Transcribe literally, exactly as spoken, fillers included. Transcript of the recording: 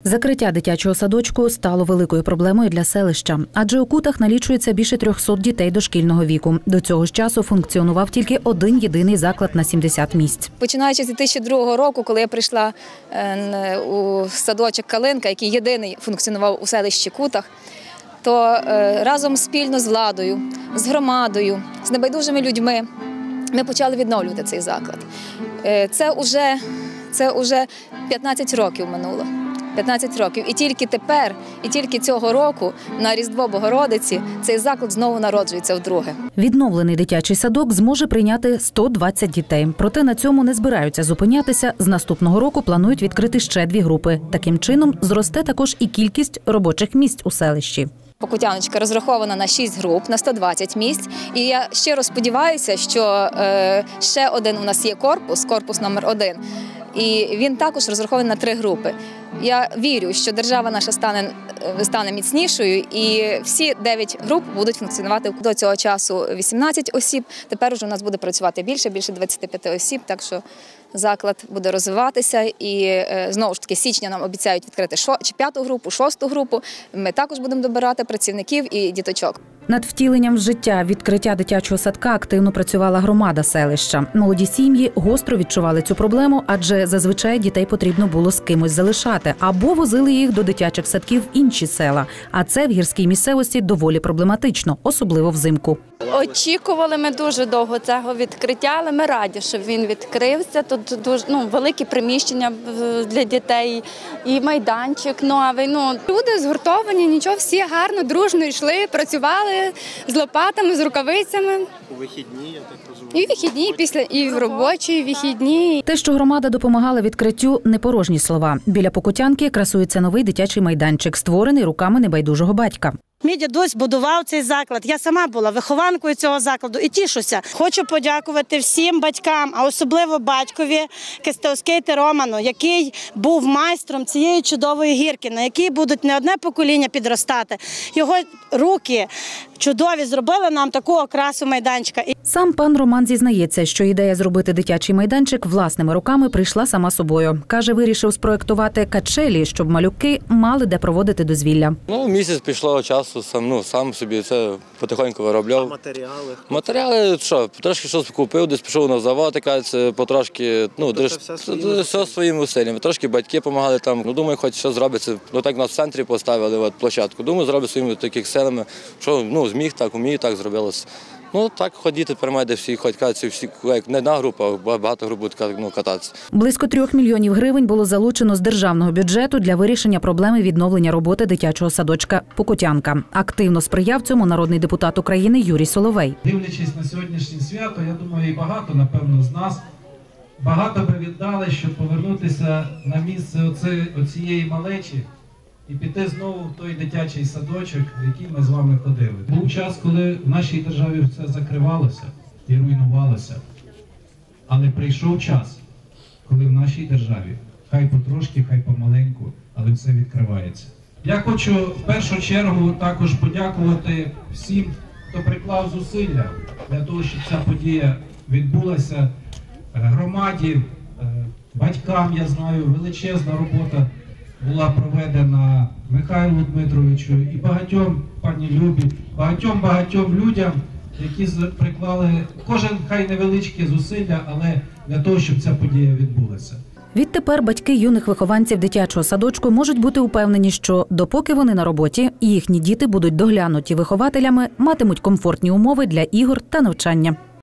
Закриття дитячого садочку стало великою проблемою для селища, адже у Кутах налічується більше трьохсот дітей дошкільного віку. До цього ж часу функціонував тільки один єдиний заклад на сімдесят місць. Починаючи з дві тисячі другого року, коли я прийшла у садочок «Калинка», який єдиний функціонував у селищі Кутах, то разом спільно з владою, з громадою, з небайдужими людьми ми почали відновлювати цей заклад. Це вже, це вже п'ятнадцять років минуло. п'ятнадцять років. І тільки тепер, і тільки цього року на Різдво Богородиці цей заклад знову народжується вдруге. Відновлений дитячий садок зможе прийняти сто двадцять дітей. Проте на цьому не збираються зупинятися. З наступного року планують відкрити ще дві групи. Таким чином зросте також і кількість робочих місць у селищі. Покутяночка розрахована на шість груп, на сто двадцять місць. І я щиро сподіваюся, що е, ще один у нас є корпус, корпус номер один. І він також розрахований на три групи. Я вірю, що держава наша стане, стане міцнішою і всі дев'ять груп будуть функціонувати. До цього часу вісімнадцять осіб, тепер вже у нас буде працювати більше, більше двадцяти п'яти осіб, так що заклад буде розвиватися. І знову ж таки з січня нам обіцяють відкрити чи п'яту групу, шосту групу. Ми також будемо добирати працівників і діточок. Над втіленням в життя відкриття дитячого садка активно працювала громада селища. Молоді сім'ї гостро відчували цю проблему, адже зазвичай дітей потрібно було з кимось залишати або возили їх до дитячих садків в інші села. А це в гірській місцевості доволі проблематично, особливо взимку. Очікували ми дуже довго цього відкриття, але ми раді, що він відкрився. Тут дуже ну, великі приміщення для дітей і майданчик новий. Ну, люди згуртовані, нічого, всі гарно, дружно йшли, працювали з лопатами, з рукавицями. У вихідні, я так розумію. І вихідні, після, і в робочі, і вихідні. Те, що громада допомагала відкриттю, не порожні слова. Біля Покутянки красується новий дитячий майданчик, створений руками небайдужого батька. Мій дідусь будував цей заклад, я сама була вихованкою цього закладу і тішуся. Хочу подякувати всім батькам, а особливо батькові Кистеоскейти Роману, який був майстром цієї чудової гірки, на якій будуть не одне покоління підростати. Його руки чудові зробили нам таку окрасу майданчика. Сам пан Роман зізнається, що ідея зробити дитячий майданчик власними руками прийшла сама собою. Каже, вирішив спроєктувати качелі, щоб малюки мали де проводити дозвілля. Ну, місяць пішло часу, сам, ну, сам собі це потихоньку виробляв. А матеріали? Матеріали, що, трошки щось купив, десь пішов на завод, якась, потрошки, ну, Тобто десь, все своїми все своїми усиллями. Трошки батьки допомагали там. Ну, думаю, хоч що зробиться. Ну, так нас в центрі поставили, от, площадку. Думаю, зробити своїми такими силами, що, ну, зміг так, умію, так зробилося. Ну, так ходити тепер має, де всі ходять, кажуть, всі, як не одна група, а багато груп будуть ну, кататися. Близько трьох мільйонів гривень було залучено з державного бюджету для вирішення проблеми відновлення роботи дитячого садочка «Покутянка». Активно сприяв цьому народний депутат України Юрій Соловей. Дивлячись на сьогоднішнє свято, я думаю, і багато, напевно, з нас багато би віддали, щоб повернутися на місце оці, оцієї малечі і піти знову в той дитячий садочок, в який ми з вами ходили. Був час, коли в нашій державі все закривалося і руйнувалося. Але прийшов час, коли в нашій державі, хай потрошки, хай помаленьку, але все відкривається. Я хочу в першу чергу також подякувати всім, хто приклав зусилля для того, щоб ця подія відбулася. Громаді, батькам, я знаю, величезна робота була проведена Михайлу Дмитровичу і багатьом, пані Любі, багатьом-багатьом людям, які приклали кожен хай невеличкі зусилля, але для того, щоб ця подія відбулася. Відтепер батьки юних вихованців дитячого садочку можуть бути упевнені, що допоки вони на роботі, їхні діти будуть доглянуті вихователями, матимуть комфортні умови для ігор та навчання.